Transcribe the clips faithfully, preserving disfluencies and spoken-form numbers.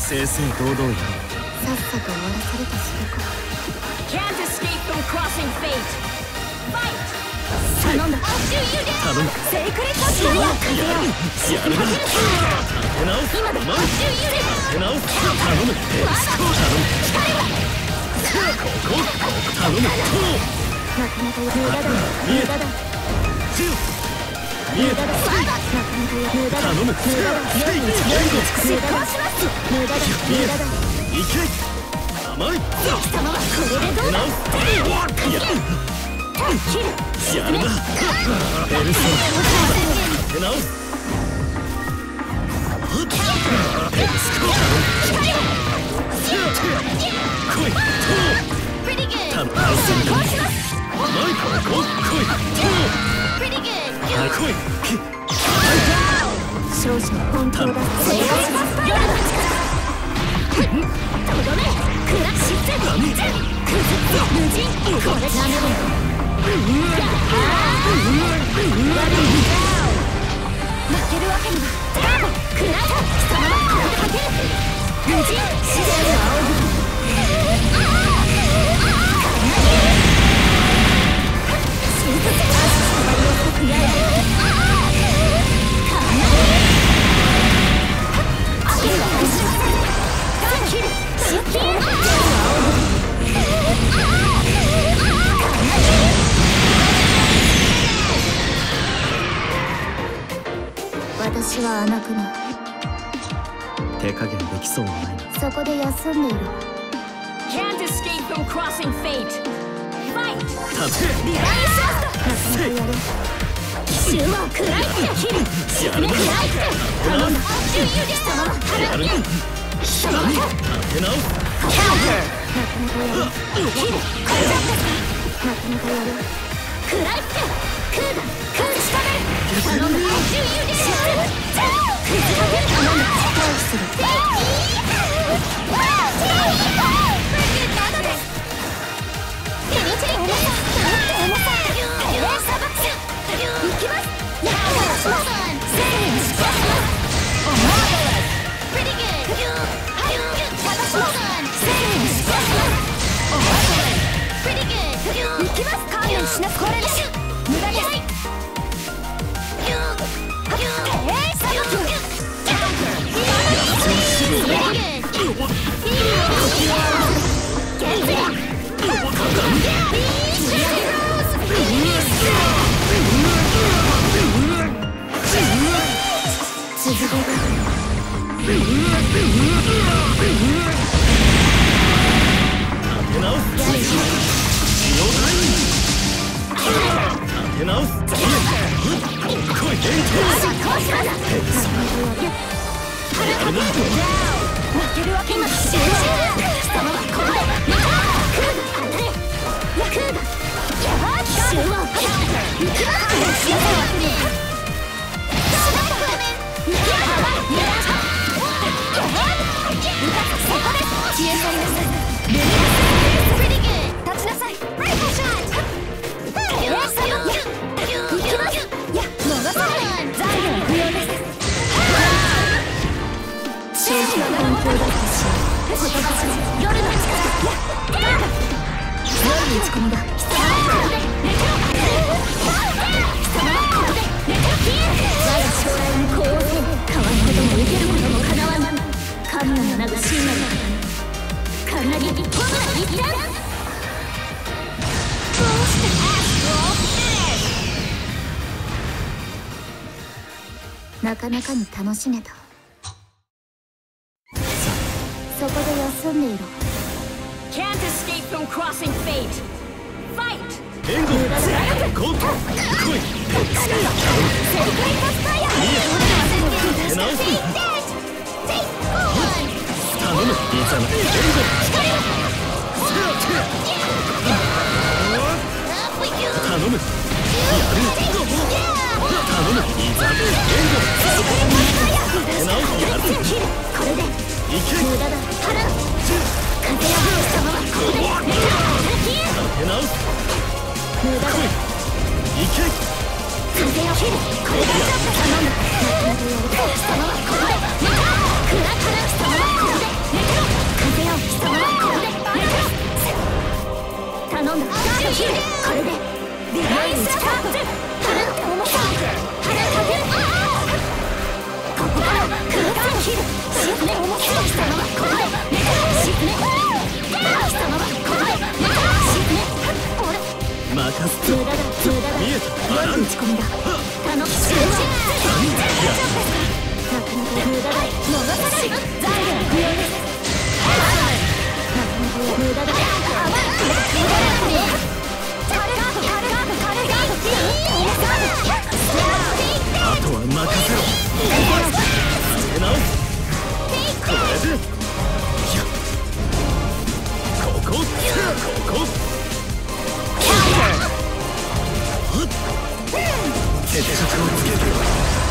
正々堂々やろう。 さっさと終わらされたしか。 Can't escape from crossing fate. Fight. 頼んだ。 頼む。 セークレットシーや風よ。 やるな。立て直す。 今だ。 立て直す。頼む。頼む。ここ頼む。 なかなか無駄だ。無駄だ。 見えた。 なかなか無駄だ。 頼む。 無駄だ。夜に近いと執行します。無駄だ。無駄だ。 いけ。甘い。 貴様はこれでどうだ。 やる。やるな。ベルソン。立て直す。ベルスコー。来い。頼む。マイコ来い。来い。 少々本当だ。正解します。夜の力。とどめ。クラッシュ。くずって無人。これなめろ。負けるわけには。クラッシュ。貴様はこれで勝てる。無人。自然の仰ぎ。新卒アーシストバリを解くやや。私は甘くない。 手加減できそうもないな。 そこで休んでいろ。 Can't escape from crossing fate. Fight. 立て。 リバイスラスト。 なかなかやれ。奇襲を食らいつけ。 やるな。 食らいつけ。頼んだ。貴様は払やるな。 って。貴様は立て直す。 カウンター。なかなかやれ。これじゃってなかなかやれ。食らいつけ。空だ。空仕掛ける。頼んだ。しゃる。くじかける。頼んだ。回避する。なかなかに楽しめた。そこで休んでいろ。 Can't escape from crossing fate. Fight. 援護。ゴー。来い。直す。頼む。いざな。援護。頼む。やる。頼む。いざ。援護。直す。やる。 これで。 いけ。 無駄だ。払う。風や様はここで。 立て直す。 無駄だ。 いけ。 風を切る。これで。頼む。様はここで。 んだ。頼む。集中。無駄だ。逃さない。材料不要です。無駄だ。 あとは任せろ。つけ直す。これでここここ決着をつけてよ。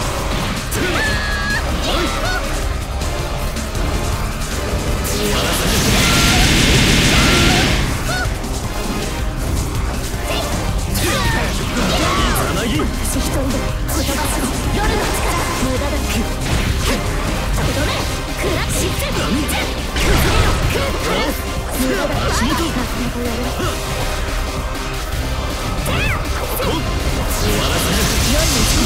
私一人で言葉する夜の力。無駄だ。とどめクラッシュ。崩れろ。無駄だ。足元なかなかやる。ここ終わらせる。夜の力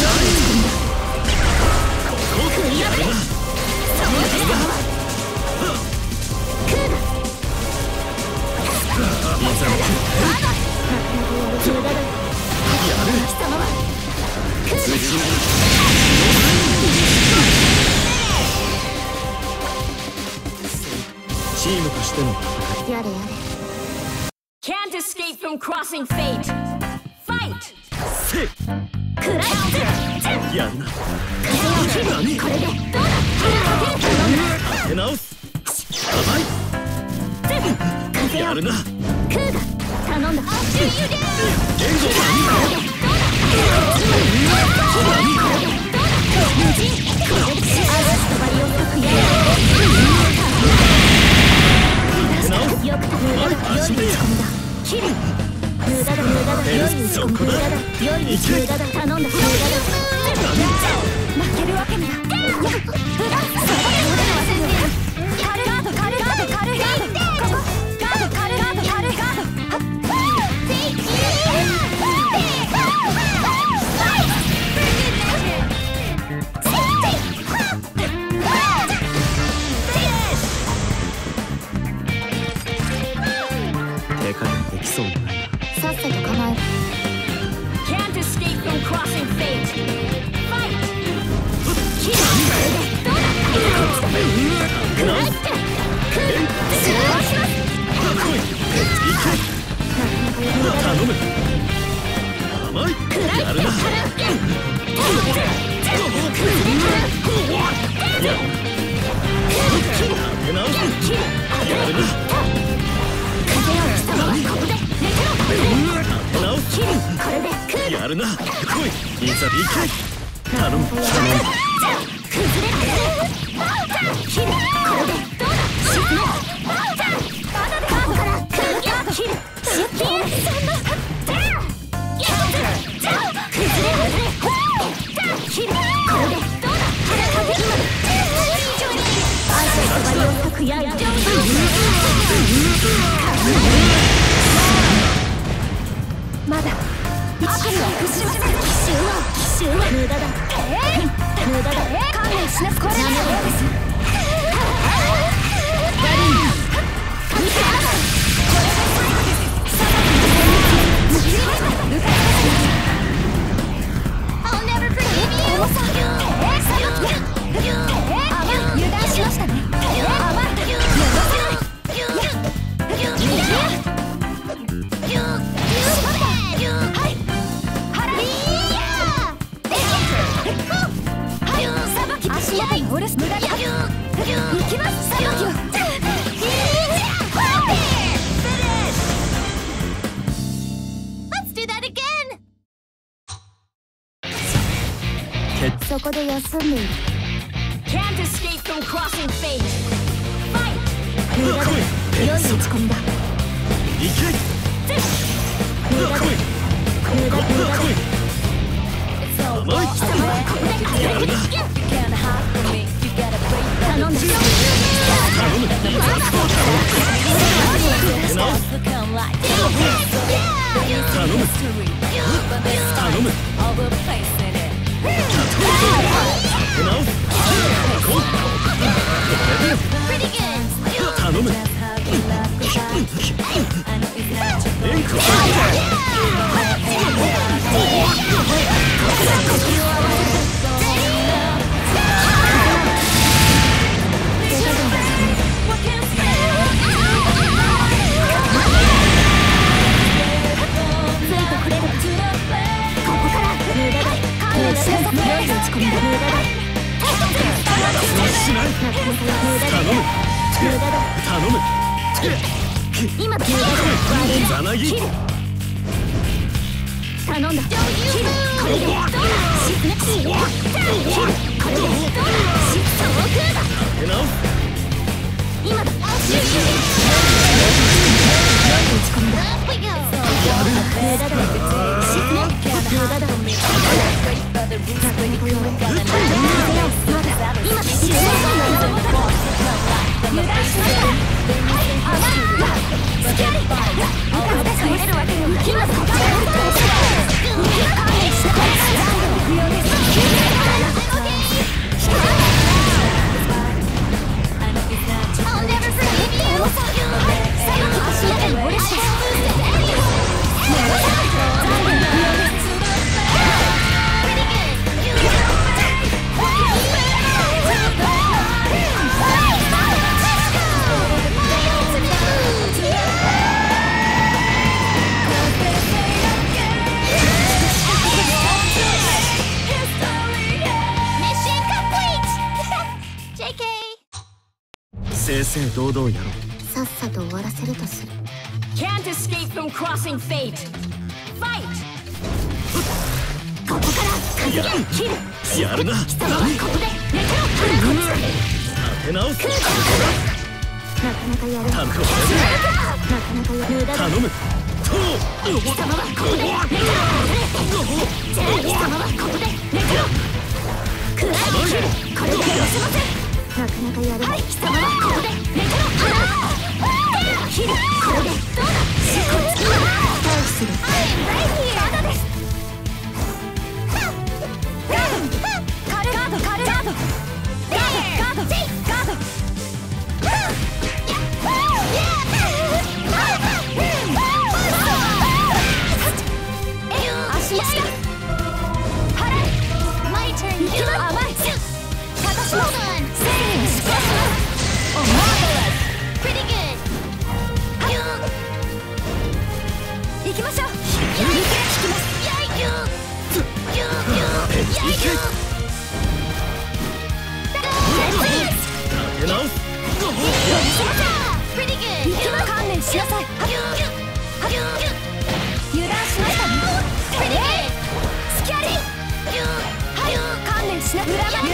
ここ食い破れ。その手がクーだ。無駄だ。やる。貴様はクーだ。 チームとしての戦い。 やれやれ。 Can't escape from crossing fate. Fight. せい。 クラッシュ。 やるな。 風を切る。これでどうだ。 立て直す。甘い。 風をやるな。 クーだ。頼んだ。 援護だ。 足もや。切る。無駄だ無駄だ。良い打ち込み無駄だ。良い打ち無駄だ。頼んだ。無駄だ。負けるわけには。カルガードカルガードカルガード。ここガードカルガードカルガード。 手加減できそうにないな。 さっさと構え。 Can't escape from crossing fate. Fight. 切る。どうだ。クラッシュ。クーだ。スローします。 来い。行け。頼む。甘い。やるな。やるな。やるな。来い。いざ行け。頼む。頼む。 崩れ切る。これでどうだ。沈め。カードから切る。出勤。そんな。崩れ崩れ。切る。これでどうだ。愛とそばりを解くやい。まだ一気に復しません。奇襲は奇襲は無駄だ。無駄だ。観念しなす。これなのです。ダリン見てなさい。これが最後です。サバに向きました。向かいます。I'll never forgive you。重さ。えサバキ。あま油断しましたね。あま戻せない。足元に下ろす。無駄だ。行きます。さばきを。Let's do that again。そこで休んでいる。 Can't escape from crossing fate. Fight. 無駄だ。良い打ち込みだ。 行け。 無駄だ。無駄無駄。 甘い。やるな。 頼んだ。 頼む。頼む。頼む。直す。頼む。連呼。 頼む。 今だ。 ざなぎ。 頼んだ。これでどうだ。沈め。これでどうだ。そうくだ。 手直す。 今だ。打ち込みだ。無駄だ。沈め。無駄だ。今だ。油断しないで。あがスキャリ。あが倒れるわけにはいきません。 正々堂々やろう。 さっさと終わらせるとする。 Can't escape from crossing fate. Fight. ここから風が切る。 やるな。 貴様はここで寝てろ。 手直す。 なかなかやる。 頼む。 なかなかやる。無駄だ。 頼む。と貴様はここで寝てろ。じゃあ貴様はここで寝てろ。くらい切る。これでやらせません。なかなかやる。はい、貴様はここで寝てろ。切る。これでどうだ。こいつ今退避する。まだです。ガードカルガードカルガードガードガードガード足下払え。マイターン。甘い。片します。セーフします。おマーベラス。Pretty good。行きましょう。引きます。やいよ。よよやいよ。 手直す。 Pretty good。観念しなさい。油断しましたね。Pretty good。スキャリー。観念しな。油断し。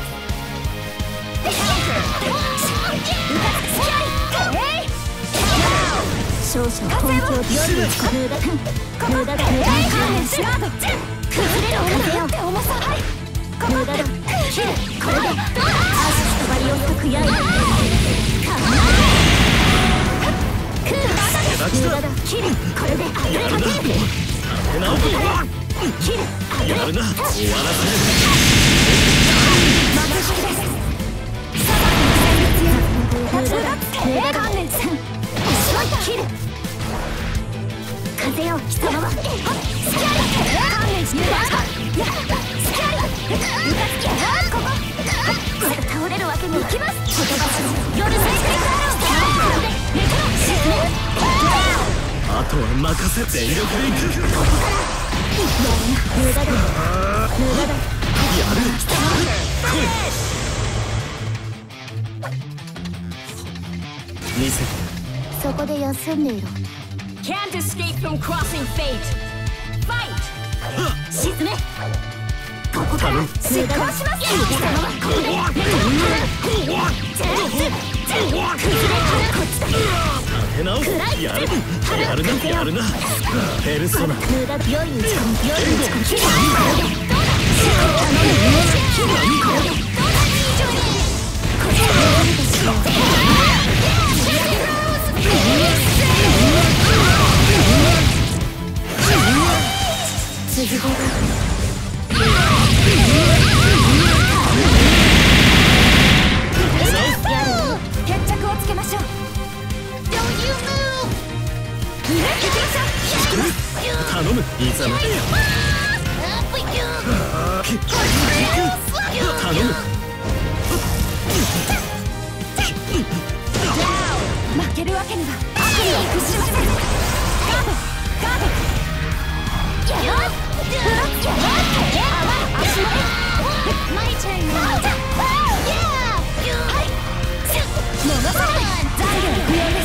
少々根拠を夜に使う。無駄だ。無駄だ。観念しろ。崩れろ。風よ。重さ。無駄だ。切る。これで足すばりを解くやい。無駄だ。切る。これであふれかける。 手直す。 切る。 やるな。終わらせる。 任せてです。無駄だ。無駄だ。観念せん。切る。風よ。貴様はスキャリ。観念しろ。スキャリ。うかつき。ここ。倒れるわけにいきます。言葉し夜先生あとは任せ。全力でいく。 ここから無駄だ。無駄だ。 やる。見せて。 そこで休んでいろ。 Can't escape from crossing fate. Fight. 沈め。ここから執行します。貴様はここで崩れからこっちだ。 手直す。やる。やるな。やるな。ペルソナ。 無駄。良い打ち込み。良い打ち込み。これでどうだ。続ける。決着をつけましょう。 頼む。いざな。頼む。 負けるわけには悪には屈しません。ガードガード。やろう。足のマイターン。はい。戻さない。 では不要ね。